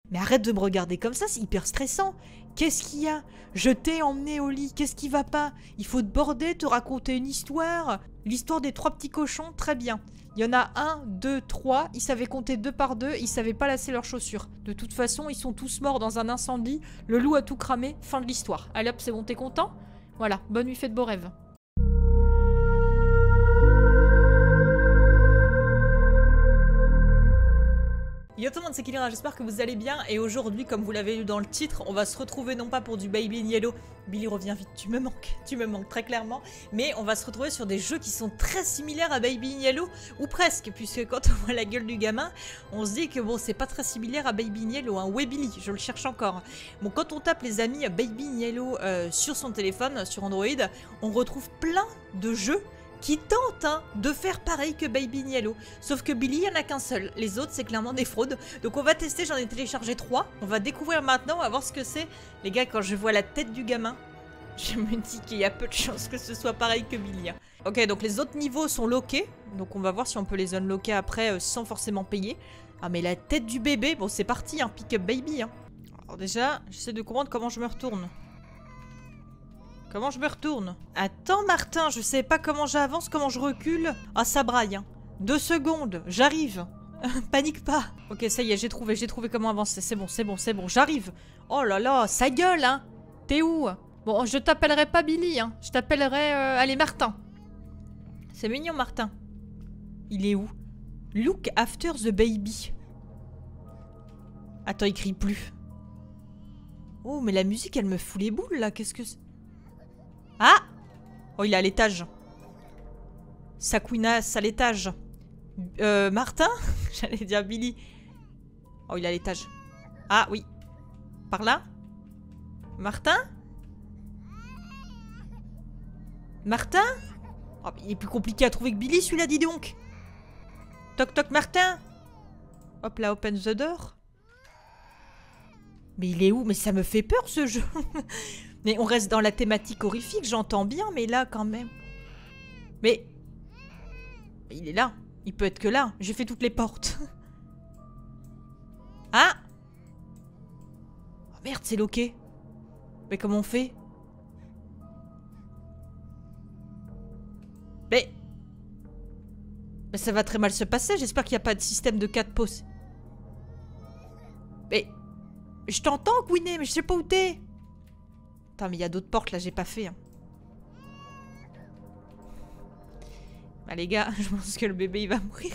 Mais arrête de me regarder comme ça, c'est hyper stressant. Qu'est-ce qu'il y a? Je t'ai emmené au lit, qu'est-ce qui va pas? Il faut te border, te raconter une histoire. L'histoire des 3 petits cochons, très bien. Il y en a 1, 2, 3, ils savaient compter 2 par 2, ils savaient pas lasser leurs chaussures. De toute façon, ils sont tous morts dans un incendie, le loup a tout cramé, fin de l'histoire. Allez hop, c'est bon, t'es content? Voilà, bonne nuit, faites de beaux rêves. Yo tout le monde, c'est Kilira, j'espère que vous allez bien et aujourd'hui, comme vous l'avez lu dans le titre, on va se retrouver non pas pour du Baby in Yellow, Billy reviens vite, tu me manques très clairement, mais on va se retrouver sur des jeux qui sont très similaires à Baby in Yellow, ou presque, puisque quand on voit la gueule du gamin, on se dit que bon, c'est pas très similaire à Baby in Yellow, hein. Où est Billy? Je le cherche encore. Bon, quand on tape les amis Baby in Yellow sur son téléphone, sur Android, on retrouve plein de jeux qui tente de faire pareil que Baby in Yellow. Sauf que Billy, il n'y en a qu'un seul. Les autres, c'est clairement des fraudes. Donc on va tester, j'en ai téléchargé 3. On va découvrir maintenant, on va voir ce que c'est. Les gars, quand je vois la tête du gamin, je me dis qu'il y a peu de chances que ce soit pareil que Billy. Ok, donc les autres niveaux sont lockés. Donc on va voir si on peut les unlocker après sans forcément payer. Ah mais la tête du bébé, bon c'est parti, pick up baby. Alors déjà, j'essaie de comprendre comment je me retourne. Comment je me retourne? Attends Martin, je sais pas comment j'avance, comment je recule. Ah ça braille. 2 secondes, j'arrive. Panique pas. Ok, ça y est, j'ai trouvé comment avancer. C'est bon, j'arrive. Oh là là, ça gueule, hein. T'es où? Bon, je t'appellerai pas Billy, hein. Je t'appellerai, allez, Martin. C'est mignon, Martin. Il est où? Look after the baby. Attends, il crie plus. Oh, mais la musique, elle me fout les boules, là. Qu'est-ce que c'est? Ah! Oh, il est à l'étage. Sakouinas à l'étage. Martin? J'allais dire Billy. Oh, il est à l'étage. Ah, oui. Par là? Martin? Martin? Oh, il est plus compliqué à trouver que Billy, celui-là, dis donc. Toc toc, Martin. Hop là, open the door. Mais il est où? Mais ça me fait peur, ce jeu. Mais on reste dans la thématique horrifique, j'entends bien, mais là, quand même. Mais... il est là. Il peut être que là. J'ai fait toutes les portes. Ah! Oh merde, c'est loqué. Mais comment on fait? Mais ça va très mal se passer. J'espère qu'il n'y a pas de système de 4 pauses. Mais... je t'entends, Queenie, mais je sais pas où t'es. Attends, mais il y a d'autres portes, là, j'ai pas fait. Bah, les gars, je pense que le bébé, il va mourir.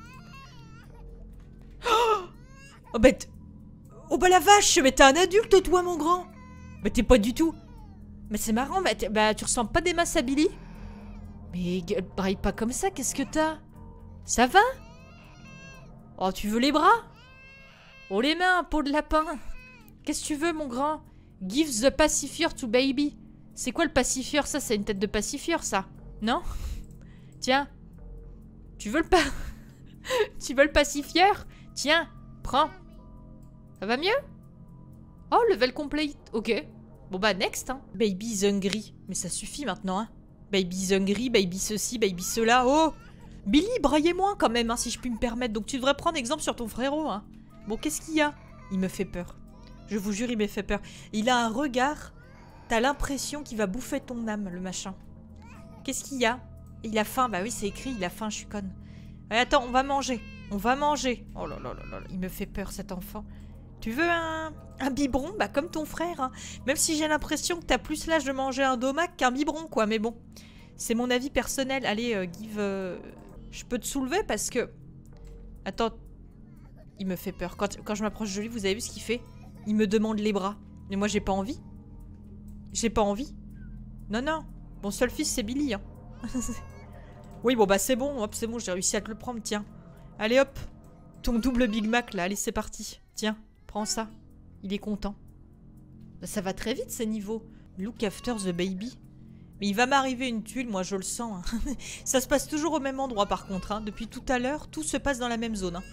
Oh, bah... oh, bah, la vache. Mais t'es un adulte, toi, mon grand. Mais t'es pas du tout... mais c'est marrant, bah, tu ressembles pas des masses à Billy. Mais braille pas comme ça, qu'est-ce que t'as? Ça va? Oh, tu veux les bras? Oh, les mains, peau de lapin. Qu'est-ce que tu veux, mon grand? Give the pacifier to baby. C'est quoi le pacifier? Ça, c'est une tête de pacifier, ça. Non? Tiens. Tu veux le tu veux le pacifier? Tiens, prends. Ça va mieux? Oh, level complete. Ok. Bon bah, next, hein. Baby is hungry. Mais ça suffit maintenant, hein. Baby is hungry, baby ceci, baby cela. Oh! Billy, braillez moins quand même, hein, si je puis me permettre. Donc tu devrais prendre exemple sur ton frérot, hein. Bon, qu'est-ce qu'il y a? Il me fait peur. Je vous jure, il m'a fait peur. Il a un regard. T'as l'impression qu'il va bouffer ton âme, le machin. Qu'est-ce qu'il y a? Il a faim. Bah oui, c'est écrit, il a faim, je suis conne. Allez, attends, on va manger. On va manger. Oh là là là là, il me fait peur, cet enfant. Tu veux un biberon? Bah comme ton frère, hein. Même si j'ai l'impression que t'as plus l'âge de manger un domac qu'un biberon, quoi. Mais bon, c'est mon avis personnel. Allez, give... je peux te soulever parce que... attends. Il me fait peur. Quand je m'approche de lui, vous avez vu ce qu'il fait? Il me demande les bras. Mais moi, j'ai pas envie. J'ai pas envie. Non, non. Mon seul fils, c'est Billy. Hein. Oui, bon, bah c'est bon. Hop, c'est bon, j'ai réussi à te le prendre. Tiens. Allez, hop. Ton double Big Mac, là. Allez, c'est parti. Tiens, prends ça. Il est content. Bah, ça va très vite, ces niveaux. Look after the baby. Mais il va m'arriver une tuile, moi, je le sens. Hein. Ça se passe toujours au même endroit, par contre. Hein. Depuis tout à l'heure, tout se passe dans la même zone. Hein.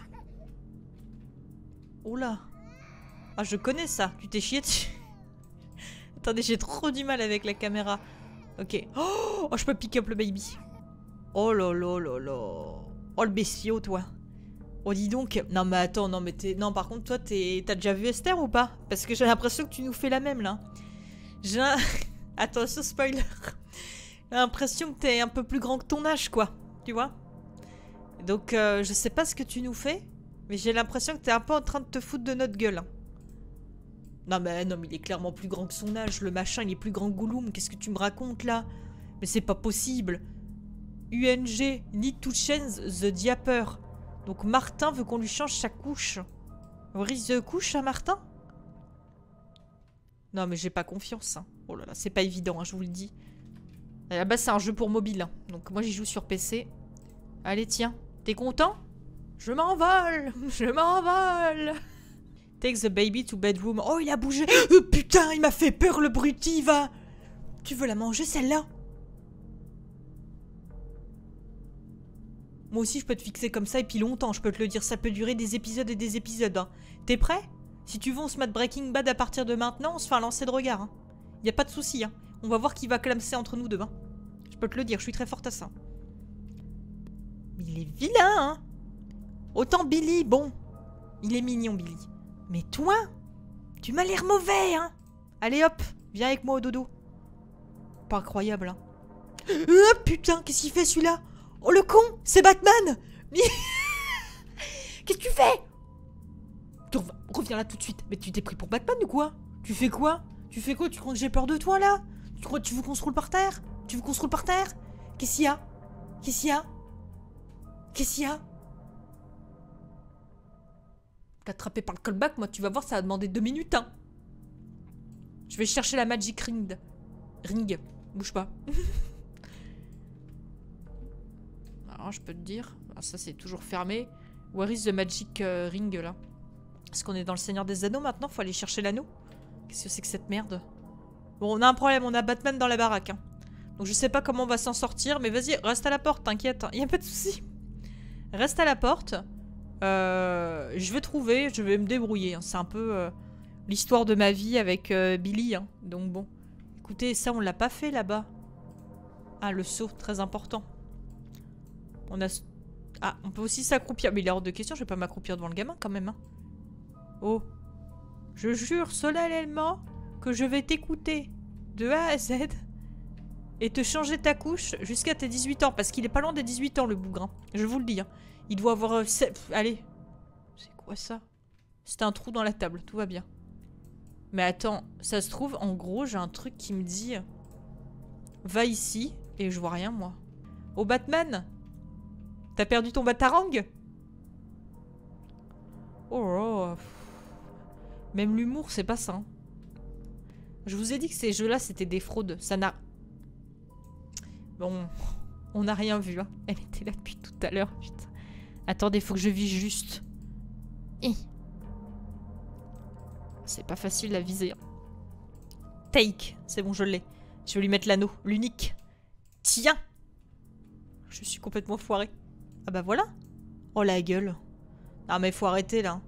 Oh là. Ah, je connais ça. Tu t'es chié dessus. Attendez, j'ai trop du mal avec la caméra. Ok. Oh, je peux pick up le baby. Oh là là là là. Oh, le bestiau, toi. Oh dis donc. Non mais attends, non mais t'es... Non par contre toi t'as déjà vu Esther ou pas? Parce que j'ai l'impression que tu nous fais la même là. J'ai un... Attention spoiler. J'ai l'impression que t'es un peu plus grand que ton âge quoi. Tu vois? Donc je sais pas ce que tu nous fais. Mais j'ai l'impression que t'es un peu en train de te foutre de notre gueule. Hein. Non mais il est clairement plus grand que son âge. Le machin il est plus grand que Gollum. Qu'est-ce que tu me racontes là? Mais c'est pas possible. UNG, need to change the diaper. Donc Martin veut qu'on lui change sa couche. Brise de couche à Martin? Non mais j'ai pas confiance. Hein. Oh là là, c'est pas évident, hein, je vous le dis. À la base c'est un jeu pour mobile. Hein. Donc moi j'y joue sur PC. Allez tiens, t'es content? Je m'envole. Je m'envole. Take the baby to bedroom. Oh il a bougé. Putain il m'a fait peur le bruti, va. Tu veux la manger celle-là? Moi aussi je peux te fixer comme ça et puis longtemps, je peux te le dire, ça peut durer des épisodes et des épisodes. Hein. T'es prêt? Si tu veux on se met Breaking Bad à partir de maintenant, on se fait un lancer de regard. Hein. Y a pas de souci. Hein. On va voir qui va clamser entre nous deux. Hein. Je peux te le dire, je suis très forte à ça. Mais il est vilain, hein. Autant Billy, bon. Il est mignon Billy. Mais toi, tu m'as l'air mauvais, hein. Allez hop, viens avec moi au dodo. Pas incroyable, hein. Putain, qu'est-ce qu'il fait celui-là? Oh le con, c'est Batman. Qu'est-ce que tu fais? Reviens là tout de suite. Mais tu t'es pris pour Batman ou quoi? Tu fais quoi? Tu fais quoi? Tu crois que j'ai peur de toi là? Tu veux qu'on se roule par terre? Tu veux qu'on se roule par terre? Qu'est-ce qu'il y a? Qu'est-ce qu'il y a? Qu'est-ce qu'il y a? T'es attrapé par le callback, moi tu vas voir, ça va demander 2 minutes, hein. Je vais chercher la Magic Ring. Bouge pas. Alors, je peux te dire, ah, ça c'est toujours fermé. Where is the Magic Ring là? Est-ce qu'on est dans le Seigneur des Anneaux maintenant? Faut aller chercher l'anneau. Qu'est-ce que c'est que cette merde? Bon, on a un problème, on a Batman dans la baraque. Hein. Donc je sais pas comment on va s'en sortir, mais vas-y, reste à la porte, t'inquiète. Hein. Y a pas de souci. Reste à la porte. Je vais trouver, je vais me débrouiller. Hein. C'est un peu l'histoire de ma vie avec Billy. Hein. Donc bon. Écoutez, ça on l'a pas fait là-bas. Ah, le saut, très important. On a... Ah, on peut aussi s'accroupir. Mais il est hors de question, je vais pas m'accroupir devant le gamin quand même. Hein. Oh. Je jure solennellement que je vais t'écouter de A à Z et te changer ta couche jusqu'à tes 18 ans. Parce qu'il est pas loin des 18 ans, le bougre. Je vous le dis. Hein. Il doit avoir... Allez. C'est quoi ça? C'était un trou dans la table. Tout va bien. Mais attends. Ça se trouve, en gros, j'ai un truc qui me dit... Va ici. Et je vois rien, moi. Oh, Batman! T'as perdu ton batarang? Oh. Même l'humour, c'est pas ça. Hein. Je vous ai dit que ces jeux-là, c'était des fraudes. Ça n'a... Bon... On n'a rien vu. Hein. Elle était là depuis tout à l'heure. Putain. Attendez, faut que je vise juste. C'est pas facile à viser. Hein. Take. C'est bon, je l'ai. Je vais lui mettre l'anneau. L'unique. Tiens. Je suis complètement foirée. Ah bah voilà. Oh la gueule. Ah mais faut arrêter là.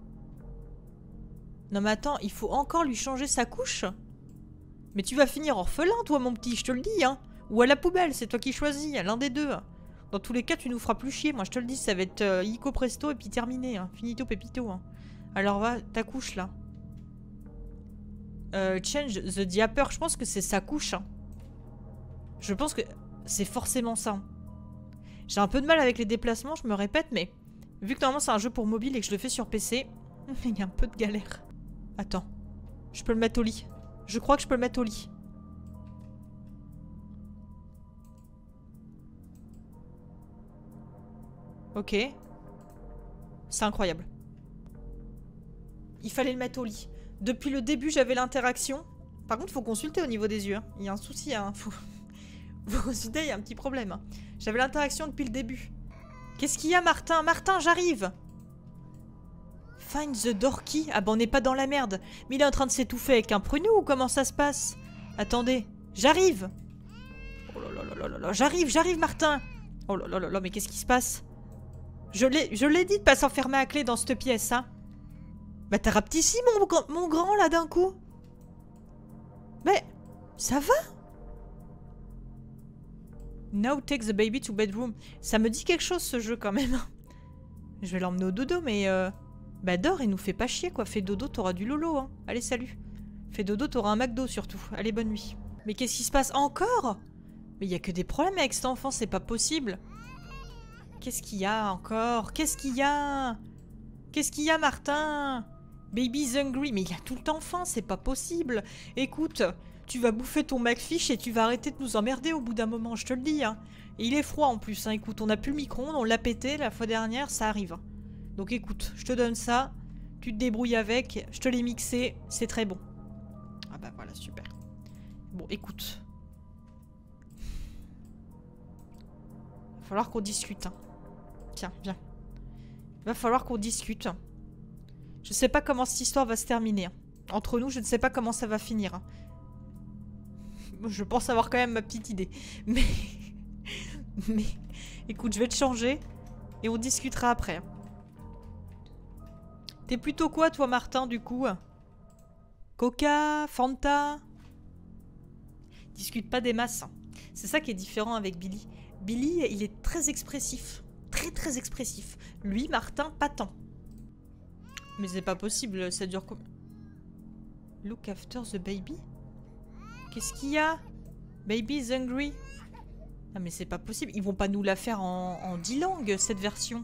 Non mais attends, il faut encore lui changer sa couche? Mais tu vas finir orphelin toi mon petit, je te le dis hein. Ou à la poubelle, c'est toi qui choisis, l'un des deux. Dans tous les cas, tu nous feras plus chier, moi je te le dis, ça va être illico presto et puis terminé. Hein. Finito pepito. Hein. Alors va, ta couche là. Change the diaper, je pense que c'est sa couche. Hein. Je pense que c'est forcément ça. Hein. J'ai un peu de mal avec les déplacements, je me répète, mais vu que normalement c'est un jeu pour mobile et que je le fais sur PC, il y a un peu de galère. Attends, je peux le mettre au lit. Je crois que je peux le mettre au lit. Ok. C'est incroyable. Il fallait le mettre au lit. Depuis le début, j'avais l'interaction. Par contre, il faut consulter au niveau des yeux. Hein. Il y a un souci, hein. Faut consulter, il y a un petit problème. Hein. J'avais l'interaction depuis le début. Qu'est-ce qu'il y a, Martin? Martin, j'arrive! Find the door key. Ah bah on n'est pas dans la merde. Mais il est en train de s'étouffer avec un pruneau ou comment ça se passe? Attendez, j'arrive! Oh là là là là là, j'arrive Martin! Oh là là là là, mais qu'est-ce qui se passe? Je l'ai dit de pas s'enfermer à clé dans cette pièce, hein? Bah t'as rapetissé mon grand là d'un coup? Mais ça va? Now take the baby to bedroom. Ça me dit quelque chose ce jeu quand même. Je vais l'emmener au dodo, mais... Bah dors et nous fais pas chier, quoi. Fais dodo, t'auras du lolo, hein. Allez, salut. Fais dodo, t'auras un McDo, surtout. Allez, bonne nuit. Mais qu'est-ce qui se passe encore? Mais il y a que des problèmes avec cet enfant, c'est pas possible. Qu'est-ce qu'il y a encore? Qu'est-ce qu'il y a? Qu'est-ce qu'il y a, Martin? Baby's hungry. Mais il a tout le temps faim, c'est pas possible. Écoute, tu vas bouffer ton McFish et tu vas arrêter de nous emmerder au bout d'un moment, je te le dis, hein. Et il est froid en plus, hein. Écoute, on a plus le micro-ondes, on l'a pété la fois dernière, ça arrive. Donc écoute, je te donne ça, tu te débrouilles avec, je te l'ai mixé, c'est très bon. Ah bah voilà, super. Bon, écoute. Il va falloir qu'on discute, hein. Tiens, viens. Il va falloir qu'on discute. Je sais pas comment cette histoire va se terminer. Entre nous, je ne sais pas comment ça va finir. Je pense avoir quand même ma petite idée. Mais... Mais... Écoute, je vais te changer. Et on discutera après. T'es plutôt quoi, toi, Martin, du coup? Coca? Fanta? Discute pas des masses. C'est ça qui est différent avec Billy. Billy, il est très expressif. Très, très expressif. Lui, Martin, pas tant. Mais c'est pas possible, ça dure combien? Look after the baby? Qu'est-ce qu'il y a? Baby is hungry. Ah mais c'est pas possible, ils vont pas nous la faire en 10 langues, cette version.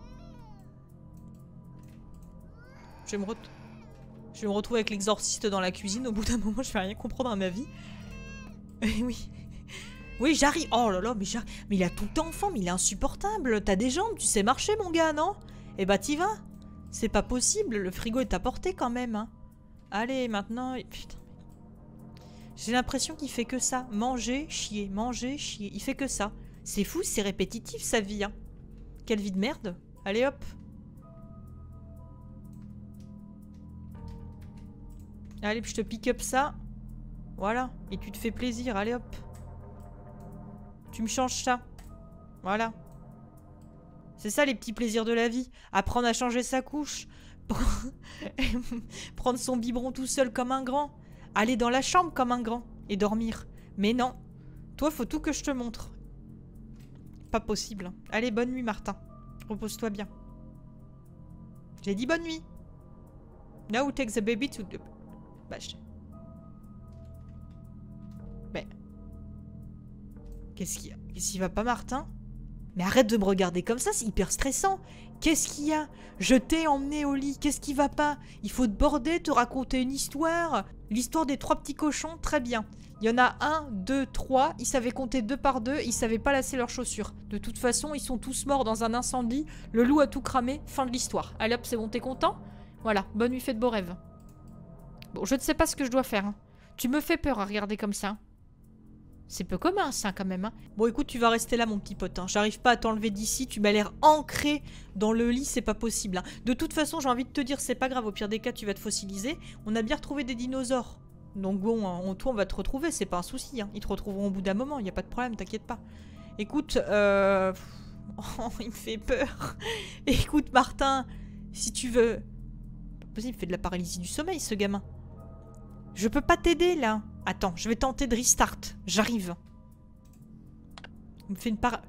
Je vais me retrouver avec l'exorciste dans la cuisine, au bout d'un moment je vais rien comprendre à ma vie. Oui. Oui, j'arrive. Oh là là, mais il a tout le temps faim, mais il est insupportable. T'as des jambes, tu sais marcher, mon gars, non? Eh bah, t'y vas. C'est pas possible, le frigo est à portée quand même. Hein. Allez, maintenant... Putain. J'ai l'impression qu'il fait que ça. Manger, chier, manger, chier. Il fait que ça. C'est fou, c'est répétitif, sa vie. Hein. Quelle vie de merde. Allez, hop. Allez, je te pick up ça. Voilà. Et tu te fais plaisir. Allez, hop. Tu me changes ça. Voilà. C'est ça les petits plaisirs de la vie. Apprendre à changer sa couche. Prendre son biberon tout seul comme un grand. Aller dans la chambre comme un grand. Et dormir. Mais non. Toi, faut tout que je te montre. Pas possible. Allez, bonne nuit, Martin. Repose-toi bien. J'ai dit bonne nuit. Now take the baby to the... Bah, Mais... Qu'est-ce qu'il y a? Qu'est-ce qu'il va pas, Martin? Mais arrête de me regarder comme ça, c'est hyper stressant. Qu'est-ce qu'il y a? Je t'ai emmené au lit, qu'est-ce qui va pas? Il faut te border, te raconter une histoire. L'histoire des 3 petits cochons, très bien. Il y en a 1, 2, 3, ils savaient compter 2 par 2, ils savaient pas lasser leurs chaussures. De toute façon, ils sont tous morts dans un incendie, le loup a tout cramé, fin de l'histoire. Allez hop, c'est bon, t'es content? Voilà, bonne nuit, fais de beaux rêves. Bon, je ne sais pas ce que je dois faire. Hein. Tu me fais peur à regarder comme ça. C'est peu commun, ça, quand même. Hein. Bon, écoute, tu vas rester là, mon petit pote. Hein. J'arrive pas à t'enlever d'ici. Tu m'as l'air ancré dans le lit. C'est pas possible. Hein. De toute façon, j'ai envie de te dire, c'est pas grave. Au pire des cas, tu vas te fossiliser. On a bien retrouvé des dinosaures. Donc bon, toi, on va te retrouver. C'est pas un souci. Hein. Ils te retrouveront au bout d'un moment. Il n'y a pas de problème, t'inquiète pas. Écoute, Oh, il me fait peur. Écoute, Martin, si tu veux... Pas possible, il fait de la paralysie du sommeil, ce gamin. Je peux pas t'aider, là. Attends, je vais tenter de restart. J'arrive. Il me fait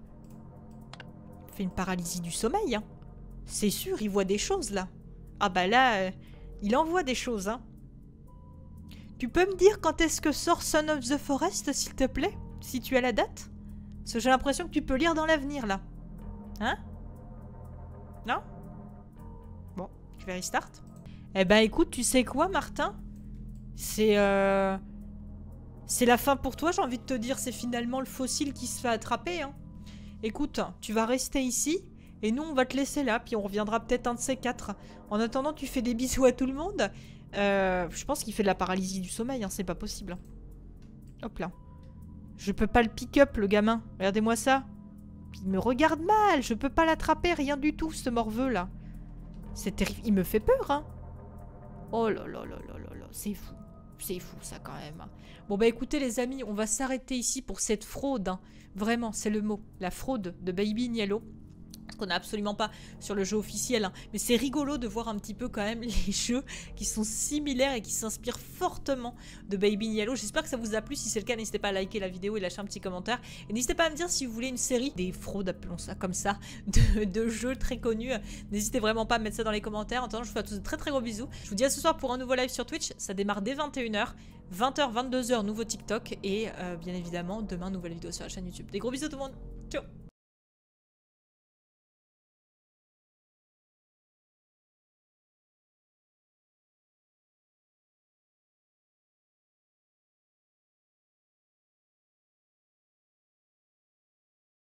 une paralysie du sommeil, hein. C'est sûr, il voit des choses, là. Ah bah là, il en voit des choses, hein. Tu peux me dire quand est-ce que sort Son of the Forest, s'il te plaît? Si tu as la date? Parce que j'ai l'impression que tu peux lire dans l'avenir, là. Hein? Non? Bon, je vais restart. Eh ben écoute, tu sais quoi, Martin? C'est la fin pour toi, j'ai envie de te dire. C'est finalement le fossile qui se fait attraper. Hein. Écoute, tu vas rester ici. Et nous, on va te laisser là. Puis on reviendra peut-être un de ces 4. En attendant, tu fais des bisous à tout le monde. Je pense qu'il fait de la paralysie du sommeil. Hein, c'est pas possible. Hop là. Je peux pas le pick-up, le gamin. Regardez-moi ça. Il me regarde mal. Je peux pas l'attraper. Rien du tout, ce morveux là. C'est terrible. Il me fait peur, hein. Oh là là là là là là. C'est fou. C'est fou ça quand même. Bon bah écoutez les amis, on va s'arrêter ici pour cette fraude. Hein. Vraiment, c'est le mot. La fraude de Baby in Yellow. qu'on n'a absolument pas sur le jeu officiel, hein. Mais c'est rigolo de voir un petit peu quand même les jeux qui sont similaires et qui s'inspirent fortement de Baby in Yellow. J'espère que ça vous a plu. Si c'est le cas, n'hésitez pas à liker la vidéo et lâcher un petit commentaire. Et n'hésitez pas à me dire si vous voulez une série des fraudes, appelons ça comme ça, de jeux très connus. N'hésitez vraiment pas à mettre ça dans les commentaires. En attendant, je vous fais à tous de très très gros bisous. Je vous dis à ce soir pour un nouveau live sur Twitch. Ça démarre dès 21h. 20h, 22h, nouveau TikTok. Et bien évidemment, demain, nouvelle vidéo sur la chaîne YouTube. Des gros bisous tout le monde. Ciao.